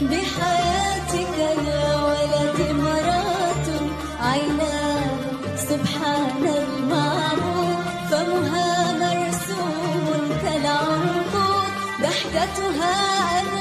بحياتك يا ولد امرأة عيناه سبحان المعبود، فمها مرسوم كالعنقود، ضحكتها